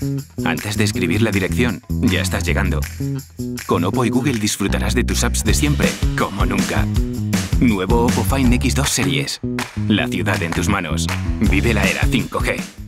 Antes de escribir la dirección, ya estás llegando. Con Oppo y Google disfrutarás de tus apps de siempre, como nunca. Nuevo Oppo Find X2 Series. La ciudad en tus manos. Vive la era 5G.